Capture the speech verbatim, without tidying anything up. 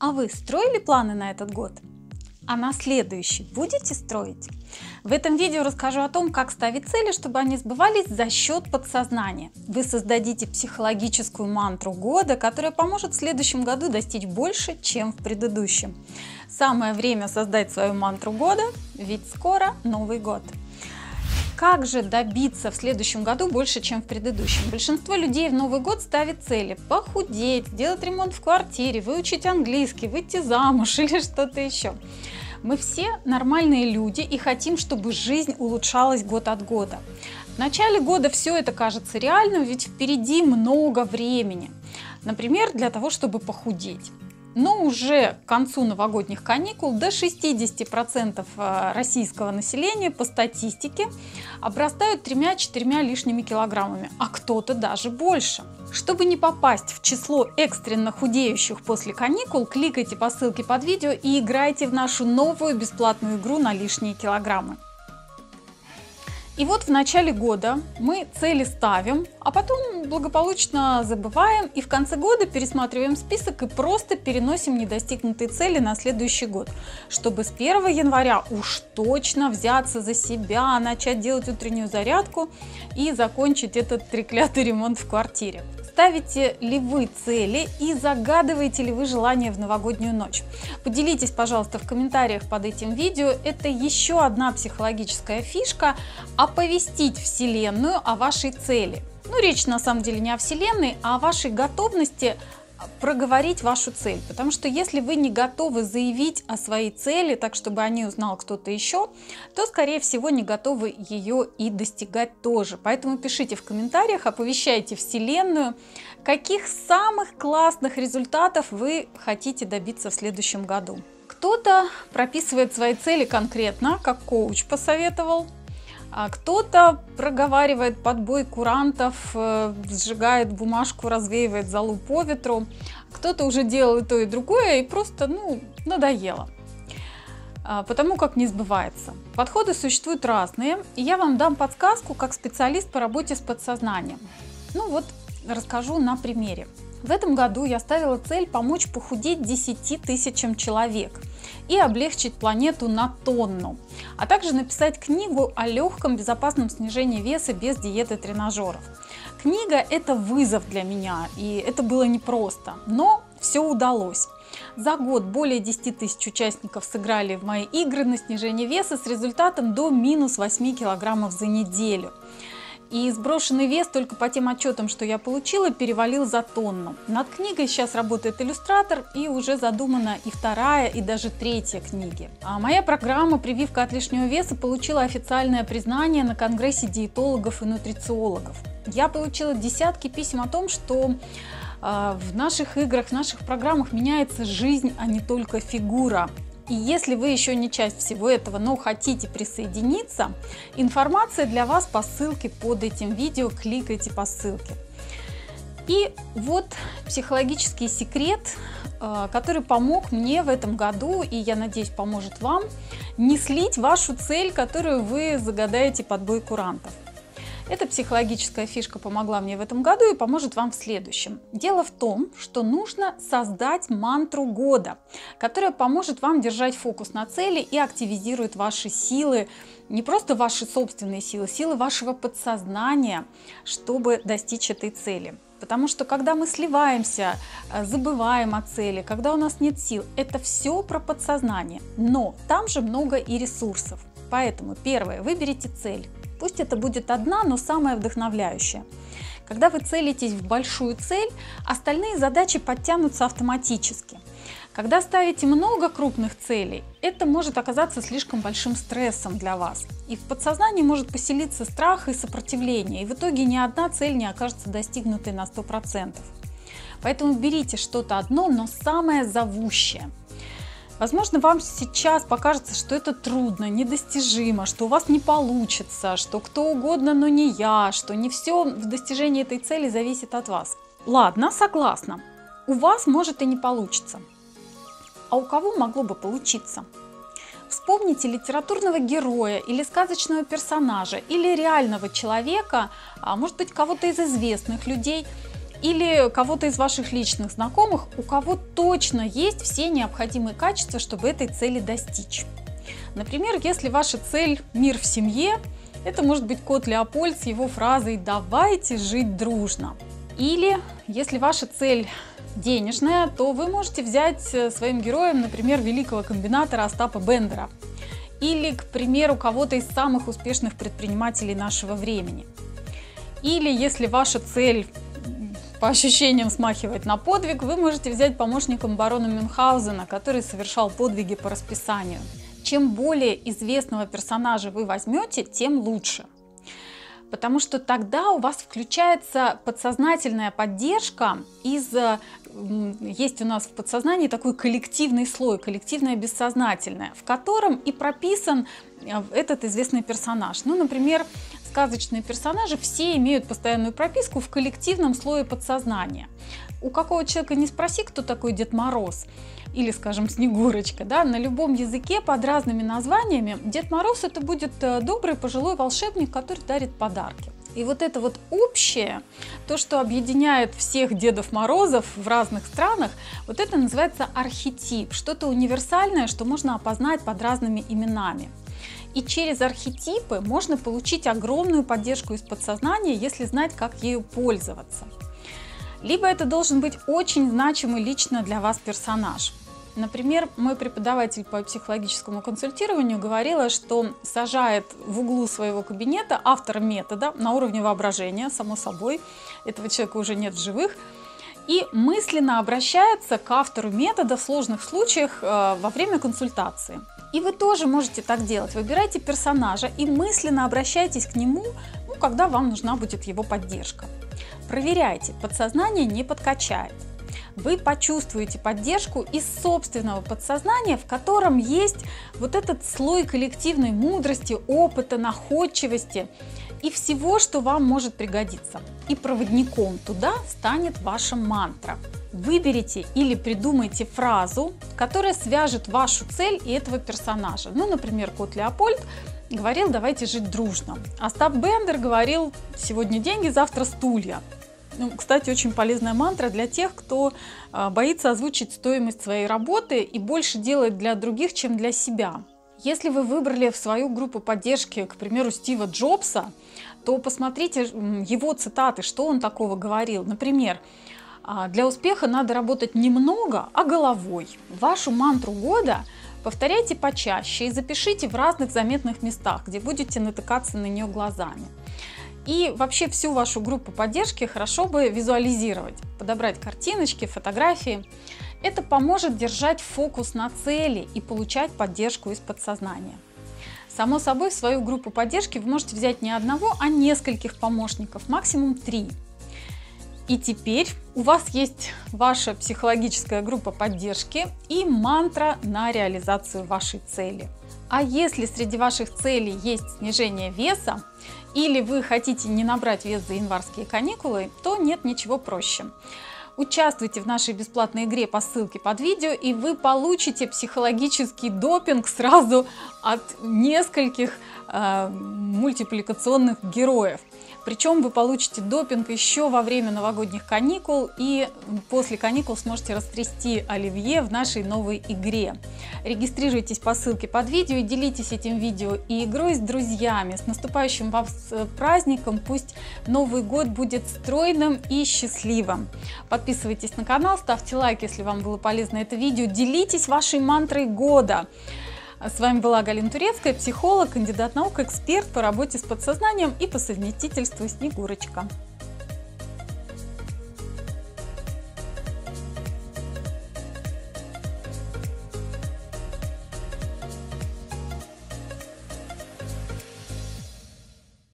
А вы строили планы на этот год? А на следующий будете строить? В этом видео расскажу о том, как ставить цели, чтобы они сбывались за счет подсознания. Вы создадите психологическую мантру года, которая поможет в следующем году достичь больше, чем в предыдущем. Самое время создать свою мантру года, ведь скоро Новый год. Как же добиться в следующем году больше, чем в предыдущем? Большинство людей в Новый год ставит цели: похудеть, сделать ремонт в квартире, выучить английский, выйти замуж или что-то еще. Мы все нормальные люди и хотим, чтобы жизнь улучшалась год от года. В начале года все это кажется реальным, ведь впереди много времени. Например, для того, чтобы похудеть. Но уже к концу новогодних каникул до шестидесяти процентов российского населения по статистике обрастают тремя-четырьмя лишними килограммами, а кто-то даже больше. Чтобы не попасть в число экстренно худеющих после каникул, кликайте по ссылке под видео и играйте в нашу новую бесплатную игру на лишние килограммы. И вот в начале года мы цели ставим, а потом благополучно забываем и в конце года пересматриваем список и просто переносим недостигнутые цели на следующий год, чтобы с первого января уж точно взяться за себя, начать делать утреннюю зарядку и закончить этот треклятый ремонт в квартире. Ставите ли вы цели и загадываете ли вы желания в новогоднюю ночь? Поделитесь, пожалуйста, в комментариях под этим видео. Это еще одна психологическая фишка – оповестить Вселенную о вашей цели. Ну, речь на самом деле не о Вселенной, а о вашей готовности проговорить вашу цель. Потому что если вы не готовы заявить о своей цели, так чтобы о ней узнал кто-то еще, то, скорее всего, не готовы ее и достигать тоже. Поэтому пишите в комментариях, оповещайте Вселенную, каких самых классных результатов вы хотите добиться в следующем году. Кто-то прописывает свои цели конкретно, как коуч посоветовал. А кто-то проговаривает под бой курантов, сжигает бумажку, развеивает золу по ветру. Кто-то уже делал и то, и другое, и просто, ну, надоело. Потому как не сбывается. Подходы существуют разные, и я вам дам подсказку как специалист по работе с подсознанием. Ну вот, расскажу на примере. В этом году я ставила цель помочь похудеть десяти тысячам человек и облегчить планету на тонну, а также написать книгу о легком безопасном снижении веса без диеты и тренажеров. Книга – это вызов для меня, и это было непросто, но все удалось. За год более десяти тысяч участников сыграли в мои игры на снижение веса с результатом до минус восьми килограммов за неделю. И сброшенный вес только по тем отчетам, что я получила, перевалил за тонну. Над книгой сейчас работает иллюстратор, и уже задумана и вторая, и даже третья книги. А моя программа «Прививка от лишнего веса» получила официальное признание на Конгрессе диетологов и нутрициологов. Я получила десятки писем о том, что э, в наших играх, в наших программах меняется жизнь, а не только фигура. И если вы еще не часть всего этого, но хотите присоединиться, информация для вас по ссылке под этим видео, кликайте по ссылке. И вот психологический секрет, который помог мне в этом году, и я надеюсь, поможет вам, не слить вашу цель, которую вы загадаете под бой курантов. Эта психологическая фишка помогла мне в этом году и поможет вам в следующем. Дело в том, что нужно создать мантру года, которая поможет вам держать фокус на цели и активизирует ваши силы, не просто ваши собственные силы, силы вашего подсознания, чтобы достичь этой цели. Потому что когда мы сливаемся, забываем о цели, когда у нас нет сил, это все про подсознание. Но там же много и ресурсов. Поэтому первое, выберите цель. Пусть это будет одна, но самая вдохновляющая. Когда вы целитесь в большую цель, остальные задачи подтянутся автоматически. Когда ставите много крупных целей, это может оказаться слишком большим стрессом для вас. И в подсознании может поселиться страх и сопротивление, и в итоге ни одна цель не окажется достигнутой на сто процентов. Поэтому берите что-то одно, но самое зовущее. Возможно, вам сейчас покажется, что это трудно, недостижимо, что у вас не получится, что кто угодно, но не я, что не все в достижении этой цели зависит от вас. Ладно, согласна. У вас может и не получиться. А у кого могло бы получиться? Вспомните литературного героя или сказочного персонажа, или реального человека, а может быть кого-то из известных людей, или кого-то из ваших личных знакомых, у кого точно есть все необходимые качества, чтобы этой цели достичь. Например, если ваша цель «мир в семье», это может быть кот Леопольд с его фразой «давайте жить дружно». Или если ваша цель денежная, то вы можете взять своим героем, например, великого комбинатора Остапа Бендера. Или, к примеру, кого-то из самых успешных предпринимателей нашего времени. Или если ваша цель по ощущениям смахивает на подвиг, вы можете взять помощником барона Мюнхгаузена, который совершал подвиги по расписанию. Чем более известного персонажа вы возьмете, тем лучше. Потому что тогда у вас включается подсознательная поддержка из... Есть у нас в подсознании такой коллективный слой, коллективное бессознательное, в котором и прописан этот известный персонаж. Ну, например, сказочные персонажи все имеют постоянную прописку в коллективном слое подсознания. У какого человека не спроси, кто такой Дед Мороз или, скажем, Снегурочка, да, на любом языке под разными названиями Дед Мороз — это будет добрый пожилой волшебник, который дарит подарки. И вот это вот общее, то, что объединяет всех Дедов Морозов в разных странах, вот это называется архетип, что-то универсальное, что можно опознать под разными именами. И через архетипы можно получить огромную поддержку из подсознания, если знать, как ею пользоваться. Либо это должен быть очень значимый лично для вас персонаж. Например, мой преподаватель по психологическому консультированию говорила, что сажает в углу своего кабинета автора метода на уровне воображения, само собой, этого человека уже нет в живых, и мысленно обращается к автору метода в сложных случаях э, во время консультации. И вы тоже можете так делать. Выбирайте персонажа и мысленно обращайтесь к нему, ну, когда вам нужна будет его поддержка. Проверяйте, подсознание не подкачает. Вы почувствуете поддержку из собственного подсознания, в котором есть вот этот слой коллективной мудрости, опыта, находчивости и всего, что вам может пригодиться. И проводником туда станет ваша мантра. Выберите или придумайте фразу, которая свяжет вашу цель и этого персонажа. Ну, например, кот Леопольд говорил «давайте жить дружно». Остап Бендер говорил «сегодня деньги, завтра стулья». Ну, кстати, очень полезная мантра для тех, кто боится озвучить стоимость своей работы и больше делает для других, чем для себя. Если вы выбрали в свою группу поддержки, к примеру, Стива Джобса, то посмотрите его цитаты, что он такого говорил. Например, для успеха надо работать немного, а головой. Вашу мантру года повторяйте почаще и запишите в разных заметных местах, где будете натыкаться на нее глазами. И вообще всю вашу группу поддержки хорошо бы визуализировать, подобрать картиночки, фотографии. Это поможет держать фокус на цели и получать поддержку из подсознания. Само собой, в свою группу поддержки вы можете взять не одного, а нескольких помощников, максимум три. И теперь у вас есть ваша психологическая группа поддержки и мантра на реализацию вашей цели. А если среди ваших целей есть снижение веса, или вы хотите не набрать вес за январские каникулы, то нет ничего проще. Участвуйте в нашей бесплатной игре по ссылке под видео, и вы получите психологический допинг сразу от нескольких э, мультипликационных героев. Причем вы получите допинг еще во время новогодних каникул, и после каникул сможете растрясти оливье в нашей новой игре. Регистрируйтесь по ссылке под видео и делитесь этим видео и игрой с друзьями. С наступающим вас праздником! Пусть Новый год будет стройным и счастливым. Подписывайтесь на канал, ставьте лайк, если вам было полезно это видео, делитесь вашей мантрой года. С вами была Галина Турецкая, психолог, кандидат наук, эксперт по работе с подсознанием и по совместительству Снегурочка.